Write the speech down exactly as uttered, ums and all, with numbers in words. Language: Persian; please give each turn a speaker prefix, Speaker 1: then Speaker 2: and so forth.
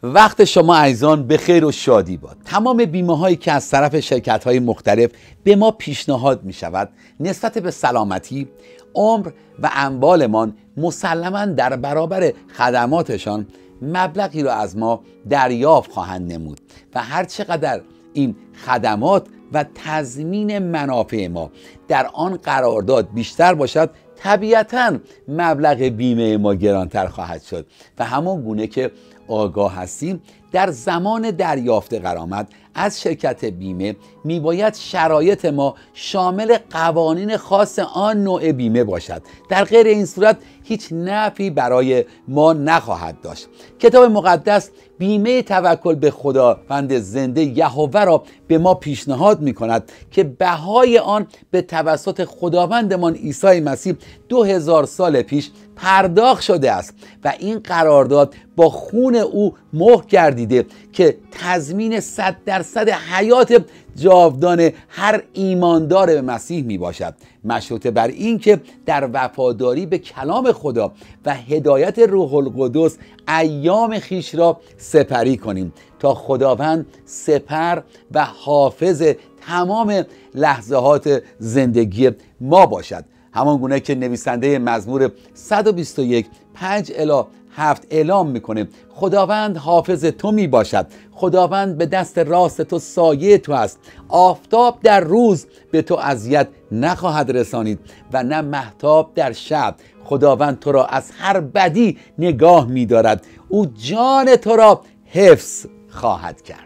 Speaker 1: وقت شما عزیزان به خیر و شادی باد. تمام بیمه هایی که از طرف شرکت های مختلف به ما پیشنهاد می شود نسبت به سلامتی، عمر و اموالمان مسلماً در برابر خدماتشان مبلغی را از ما دریافت خواهند نمود و هر چقدر این خدمات و تضمین منافع ما در آن قرارداد بیشتر باشد، طبیعتاً مبلغ بیمه ما گرانتر خواهد شد و همان گونه که آگاه هستیم در زمان دریافت غرامت از شرکت بیمه میباید شرایط ما شامل قوانین خاص آن نوع بیمه باشد. در غیر این صورت هیچ نفعی برای ما نخواهد داشت. کتاب مقدس بیمه توکل به خداوند زنده یهوه را به ما پیشنهاد می کند که بهای آن به توسط خداوندمان عیسی مسیح دو هزار سال پیش پرداخت شده است و این قرارداد با خون او مهر گردیده که تضمین صد درصد حیات جاودان هر ایماندار به مسیح می باشد، مشروط بر این که در وفاداری به کلام خدا و هدایت روح القدس ایام خیش را سپری کنیم تا خداوند سپر و حافظ تمام لحظات زندگی ما باشد. همان گونه که نویسنده مزمور صد و بیست و یک پنج الی هفت اعلام میکنه خداوند حافظ تو می باشد، خداوند به دست راست تو سایه تو است، آفتاب در روز به تو اذیت نخواهد رسانید و نه مهتاب در شب. خداوند تو را از هر بدی نگاه می دارد، او جان تو را حفظ خواهد کرد.